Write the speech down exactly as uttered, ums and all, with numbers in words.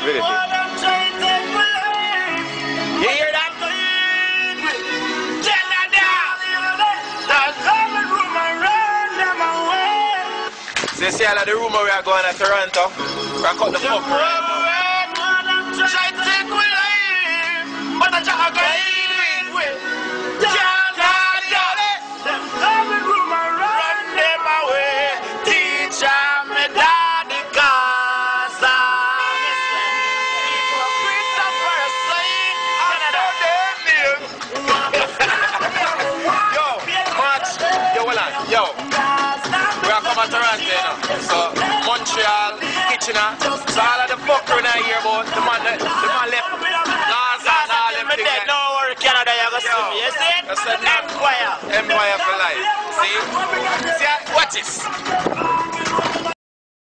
Really? You hear that? So you see all of the rumor we are going to Toronto? We are cut the fuck around. Try to take we life, but I just got it with. Can't got it. Them coming rumor run them away. Teacher, me daddy casa. Christopher Slade, Yo, March, yo, hold on, yo. We are coming to Toronto, you know. So Montreal, Kitchener, so all of the fucker in here about the man, the man left. Last and all them things. Like, no worry, Canada, you're going to see me. You see it? Empire. Empire for life. See? See, watch this.